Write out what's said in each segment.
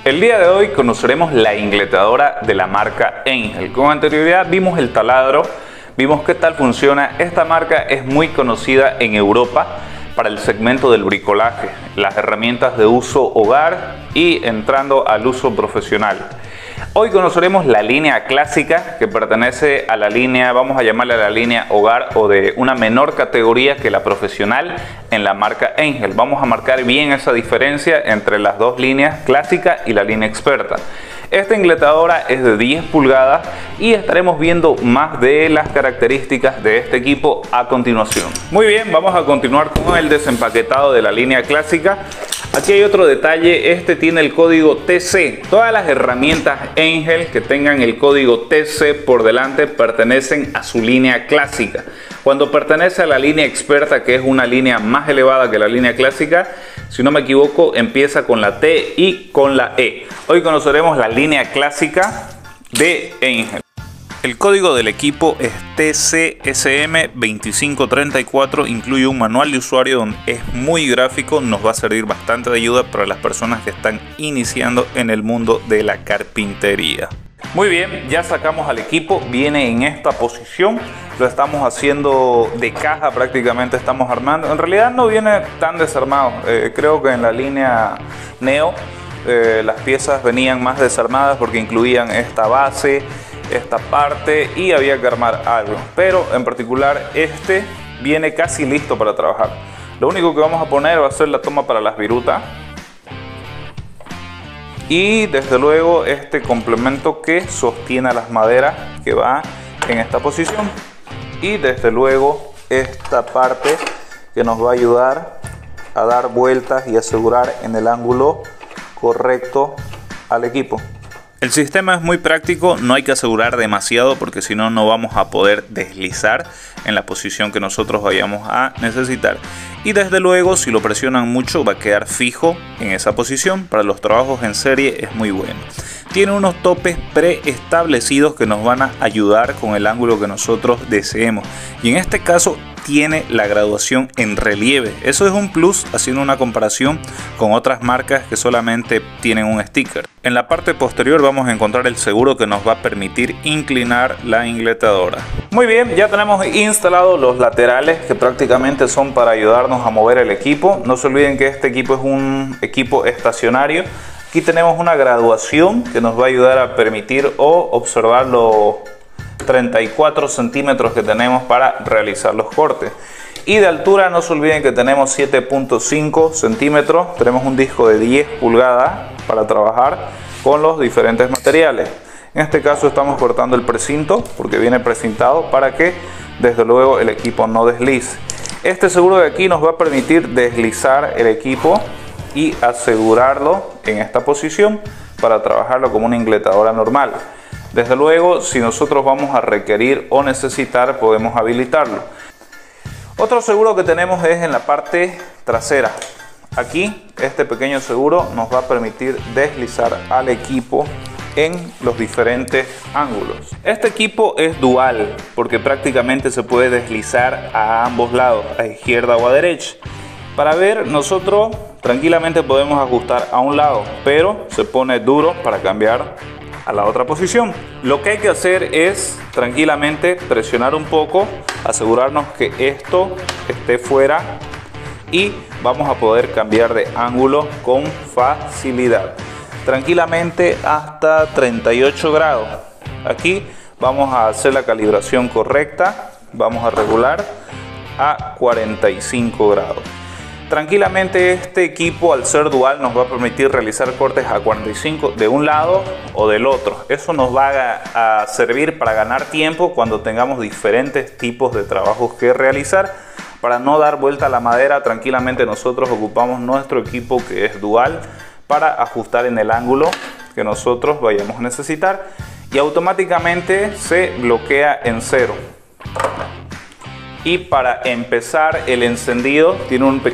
El día de hoy conoceremos la ingletadora de la marca Angel. Con anterioridad vimos el taladro, vimos qué tal funciona. Esta marca es muy conocida en Europa para el segmento del bricolaje, las herramientas de uso hogar y entrando al uso profesional. Hoy conoceremos la línea clásica, que pertenece a la línea, vamos a llamarla la línea hogar, o de una menor categoría que la profesional en la marca Angel. Vamos a marcar bien esa diferencia entre las dos líneas, clásica y la línea experta. Esta ingletadora es de 10 pulgadas y estaremos viendo más de las características de este equipo a continuación. Muy bien, vamos a continuar con el desempaquetado de la línea clásica. Aquí hay otro detalle, este tiene el código TC. Todas las herramientas Angel que tengan el código TC por delante pertenecen a su línea clásica. Cuando pertenece a la línea experta, que es una línea más elevada que la línea clásica, si no me equivoco, empieza con la T y con la E. Hoy conoceremos la línea clásica de Angel. El código del equipo es TCSM2534, incluye un manual de usuario donde es muy gráfico, nos va a servir bastante de ayuda para las personas que están iniciando en el mundo de la carpintería. Muy bien, ya sacamos al equipo, viene en esta posición, lo estamos haciendo de caja prácticamente, estamos armando. En realidad no viene tan desarmado, creo que en la línea Neo las piezas venían más desarmadas porque incluían esta base, esta parte y había que armar algo, pero en particular este viene casi listo para trabajar. Lo único que vamos a poner va a ser la toma para las virutas y desde luego este complemento que sostiene a las maderas, que va en esta posición, y desde luego esta parte que nos va a ayudar a dar vueltas y asegurar en el ángulo correcto al equipo. El sistema es muy práctico, no hay que asegurar demasiado porque si no, no vamos a poder deslizar en la posición que nosotros vayamos a necesitar. Y desde luego, si lo presionan mucho, va a quedar fijo en esa posición. Para los trabajos en serie es muy bueno. Tiene unos topes preestablecidos que nos van a ayudar con el ángulo que nosotros deseemos. Y en este caso tiene la graduación en relieve. Eso es un plus haciendo una comparación con otras marcas que solamente tienen un sticker. En la parte posterior vamos a encontrar el seguro que nos va a permitir inclinar la ingletadora. Muy bien, ya tenemos instalados los laterales que prácticamente son para ayudarnos a mover el equipo. No se olviden que este equipo es un equipo estacionario. Aquí tenemos una graduación que nos va a ayudar a permitir o observar los 34 centímetros que tenemos para realizar los cortes. Y de altura no se olviden que tenemos 7.5 centímetros. Tenemos un disco de 10 pulgadas para trabajar con los diferentes materiales. En este caso estamos cortando el precinto porque viene precintado para que desde luego el equipo no deslice. Este seguro de aquí nos va a permitir deslizar el equipo y asegurarlo en esta posición para trabajarlo como una ingletadora normal. Desde luego, si nosotros vamos a requerir o necesitar, podemos habilitarlo. Otro seguro que tenemos es en la parte trasera. Aquí este pequeño seguro nos va a permitir deslizar al equipo en los diferentes ángulos. Este equipo es dual porque prácticamente se puede deslizar a ambos lados, a izquierda o a derecha. Para ver, nosotros tranquilamente podemos ajustar a un lado, pero se pone duro para cambiar a la otra posición. Lo que hay que hacer es tranquilamente presionar un poco, asegurarnos que esto esté fuera y vamos a poder cambiar de ángulo con facilidad. Tranquilamente hasta 38 grados. Aquí vamos a hacer la calibración correcta, vamos a regular a 45 grados. Tranquilamente este equipo, al ser dual, nos va a permitir realizar cortes a 45 de un lado o del otro. Eso nos va a servir para ganar tiempo cuando tengamos diferentes tipos de trabajos que realizar. Para no dar vuelta a la madera, tranquilamente nosotros ocupamos nuestro equipo que es dual para ajustar en el ángulo que nosotros vayamos a necesitar y automáticamente se bloquea en 0. Y para empezar el encendido tiene una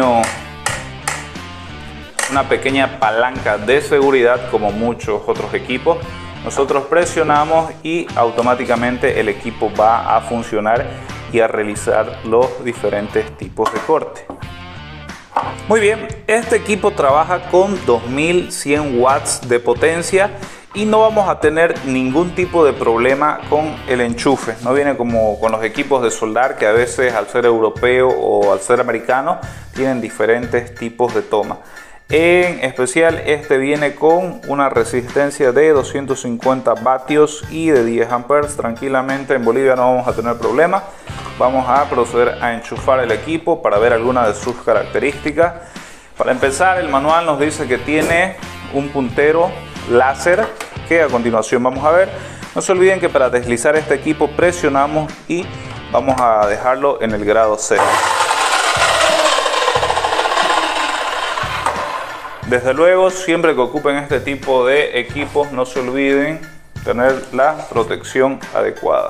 pequeña palanca de seguridad como muchos otros equipos. Nosotros presionamos y automáticamente el equipo va a funcionar y a realizar los diferentes tipos de corte. Muy bien, este equipo trabaja con 2100 watts de potencia y no vamos a tener ningún tipo de problema con el enchufe. No viene como con los equipos de soldar, que a veces al ser europeo o al ser americano tienen diferentes tipos de toma. En especial este viene con una resistencia de 250 vatios y de 10 amperes. Tranquilamente en Bolivia no vamos a tener problema. Vamos a proceder a enchufar el equipo para ver algunas de sus características. Para empezar, el manual nos dice que tiene un puntero láser, que a continuación vamos a ver. No se olviden que para deslizar este equipo presionamos y vamos a dejarlo en el grado 0. Desde luego, siempre que ocupen este tipo de equipos, no se olviden tener la protección adecuada.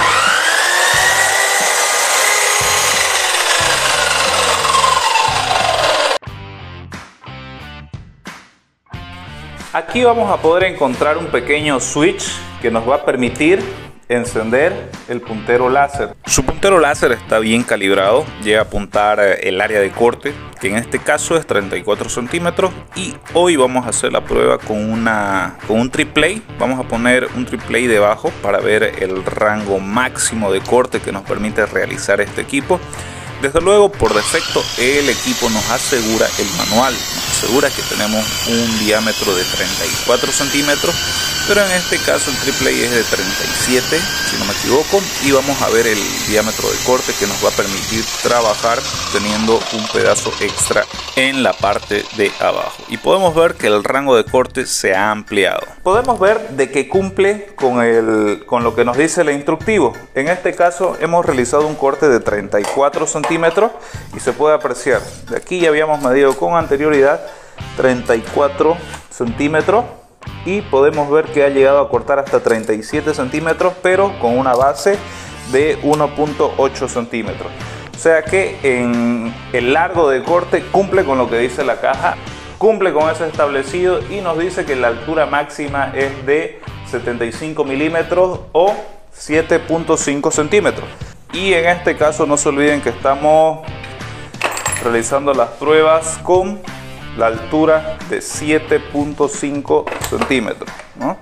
Aquí vamos a poder encontrar un pequeño switch que nos va a permitir encender el puntero láser. Su puntero láser está bien calibrado, llega a apuntar el área de corte, que en este caso es 34 centímetros, y hoy vamos a hacer la prueba con un triplay. Vamos a poner un triplay debajo para ver el rango máximo de corte que nos permite realizar este equipo. Desde luego, por defecto, el equipo nos asegura, el manual nos asegura que tenemos un diámetro de 34 centímetros, pero en este caso el triplay es de 37, si no me equivoco, y vamos a ver el diámetro de corte que nos va a permitir trabajar teniendo un pedazo extra en la parte de abajo. Y podemos ver que el rango de corte se ha ampliado. Podemos ver de que cumple con lo que nos dice el instructivo. En este caso hemos realizado un corte de 34 centímetros y se puede apreciar. De aquí ya habíamos medido con anterioridad 34 centímetros. Y podemos ver que ha llegado a cortar hasta 37 centímetros, pero con una base de 1.8 centímetros. O sea que en el largo de corte cumple con lo que dice la caja, cumple con ese establecido y nos dice que la altura máxima es de 75 milímetros o 7.5 centímetros. Y en este caso no se olviden que estamos realizando las pruebas con la altura de 7.5 centímetros, ¿no?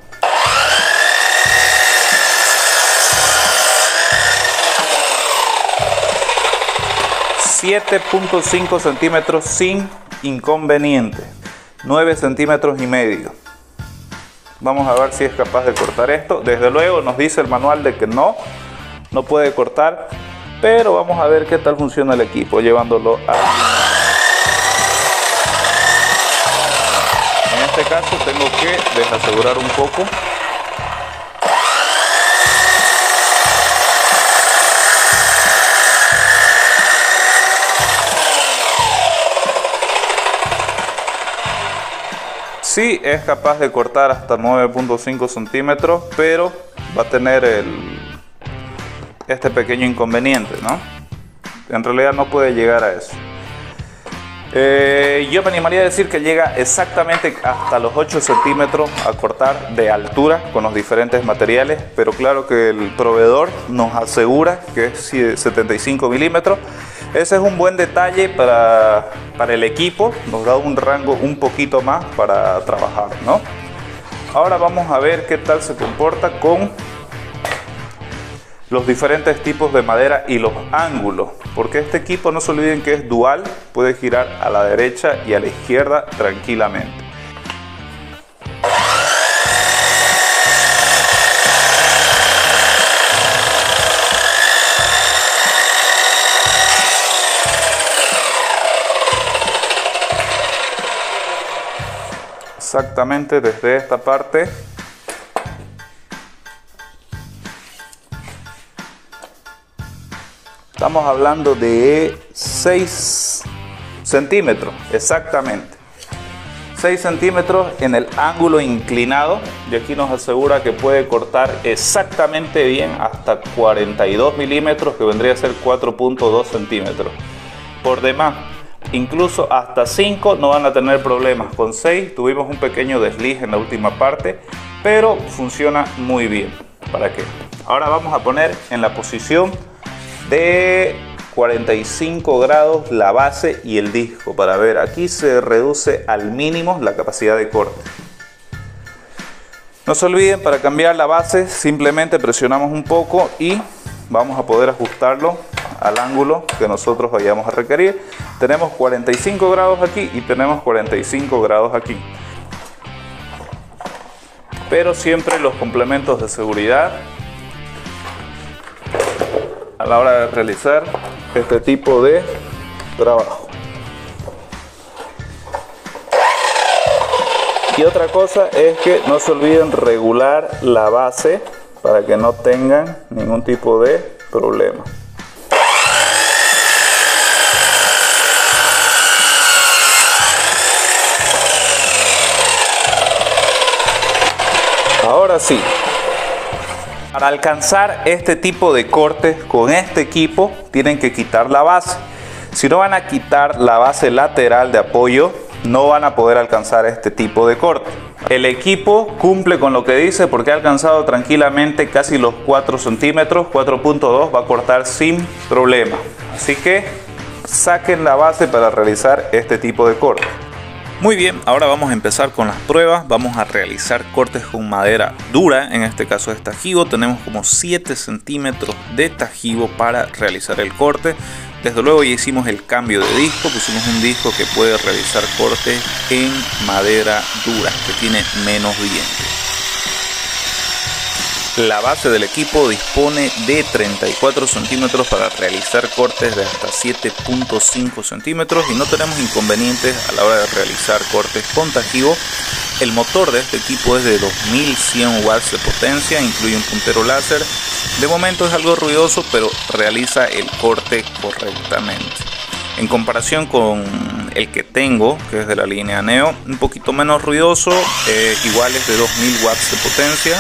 ...7.5 centímetros sin inconveniente... ...9 centímetros y medio... Vamos a ver si es capaz de cortar esto. Desde luego nos dice el manual de que no puede cortar... ...pero vamos a ver qué tal funciona el equipo llevándolo a... En este caso tengo que desasegurar un poco. Sí, es capaz de cortar hasta 9.5 centímetros, pero va a tener este pequeño inconveniente, ¿no? En realidad no puede llegar a eso. Yo me animaría a decir que llega exactamente hasta los 8 centímetros a cortar de altura con los diferentes materiales, pero claro que el proveedor nos asegura que es 75 milímetros. Ese es un buen detalle para el equipo, nos da un rango un poquito más para trabajar, ¿no? Ahora vamos a ver qué tal se comporta con los diferentes tipos de madera y los ángulos, porque este equipo, no se olviden que es dual, puede girar a la derecha y a la izquierda tranquilamente. Exactamente desde esta parte estamos hablando de 6 centímetros, exactamente 6 centímetros en el ángulo inclinado, y aquí nos asegura que puede cortar exactamente bien hasta 42 milímetros, que vendría a ser 4.2 centímetros. Por demás, incluso hasta 5 no van a tener problemas. Con 6 tuvimos un pequeño desliz en la última parte, pero funciona muy bien. ¿Para qué? Ahora vamos a poner en la posición de 45 grados la base y el disco. Para ver, aquí se reduce al mínimo la capacidad de corte. No se olviden, para cambiar la base simplemente presionamos un poco y vamos a poder ajustarlo al ángulo que nosotros vayamos a requerir. Tenemos 45 grados aquí y tenemos 45 grados aquí. Pero siempre los complementos de seguridad a la hora de realizar este tipo de trabajo. Y otra cosa es que no se olviden regular la base para que no tengan ningún tipo de problema. Ahora sí, para alcanzar este tipo de cortes con este equipo tienen que quitar la base. Si no van a quitar la base lateral de apoyo, no van a poder alcanzar este tipo de corte. El equipo cumple con lo que dice porque ha alcanzado tranquilamente casi los 4 centímetros, 4.2 va a cortar sin problema. Así que saquen la base para realizar este tipo de corte. Muy bien, ahora vamos a empezar con las pruebas. Vamos a realizar cortes con madera dura, en este caso es tajibo. Tenemos como 7 centímetros de tajibo para realizar el corte. Desde luego ya hicimos el cambio de disco, pusimos un disco que puede realizar cortes en madera dura, que tiene menos dientes. La base del equipo dispone de 34 centímetros para realizar cortes de hasta 7.5 centímetros y no tenemos inconvenientes a la hora de realizar cortes con tajibo. El motor de este equipo es de 2100 watts de potencia, incluye un puntero láser. De momento es algo ruidoso, pero realiza el corte correctamente. En comparación con el que tengo, que es de la línea Neo, un poquito menos ruidoso, igual es de 2000 watts de potencia.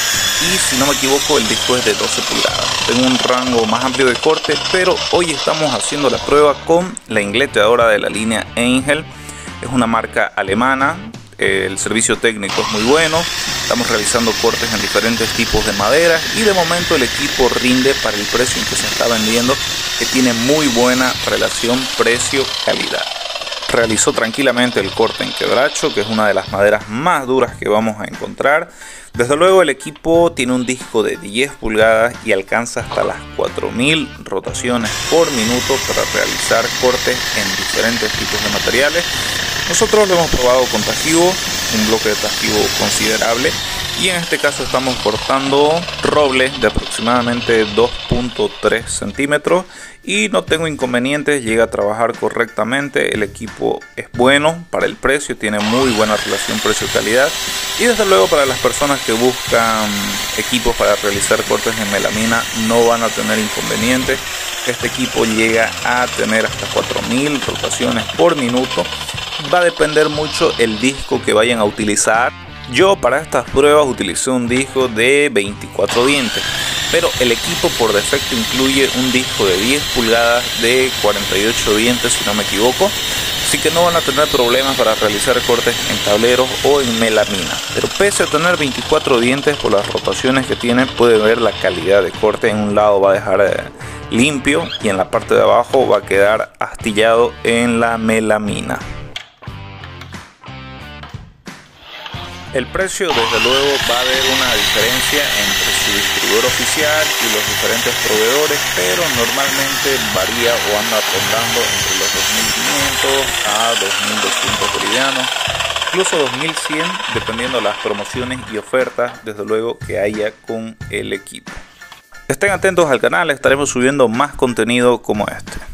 Y si no me equivoco, el disco es de 12 pulgadas. Tengo un rango más amplio de corte, pero hoy estamos haciendo la prueba con la ingleteadora de la línea Angel. Es una marca alemana, el servicio técnico es muy bueno. Estamos realizando cortes en diferentes tipos de madera y de momento el equipo rinde para el precio en que se está vendiendo, que tiene muy buena relación precio-calidad. Realizó tranquilamente el corte en quebracho, que es una de las maderas más duras que vamos a encontrar. Desde luego el equipo tiene un disco de 10 pulgadas y alcanza hasta las 4000 rotaciones por minuto para realizar cortes en diferentes tipos de materiales. Nosotros lo hemos probado con tajibo, un bloque de tajibo considerable, y en este caso estamos cortando roble de aproximadamente 2.3 centímetros y no tengo inconvenientes, llega a trabajar correctamente. El equipo es bueno para el precio, tiene muy buena relación precio-calidad y desde luego para las personas que buscan equipos para realizar cortes en melamina no van a tener inconvenientes. Este equipo llega a tener hasta 4000 rotaciones por minuto. Va a depender mucho el disco que vayan a utilizar. Yo para estas pruebas utilicé un disco de 24 dientes, pero el equipo por defecto incluye un disco de 10 pulgadas de 48 dientes si no me equivoco, así que no van a tener problemas para realizar cortes en tableros o en melamina. Pero pese a tener 24 dientes, por las rotaciones que tiene puede ver la calidad de corte. En un lado va a dejar limpio y en la parte de abajo va a quedar astillado en la melamina. El precio desde luego va a haber una diferencia entre su distribuidor oficial y los diferentes proveedores, pero normalmente varía o anda rondando entre los 2500 a 2200 bolivianos, incluso 2100 dependiendo de las promociones y ofertas desde luego que haya con el equipo. Estén atentos al canal, estaremos subiendo más contenido como este.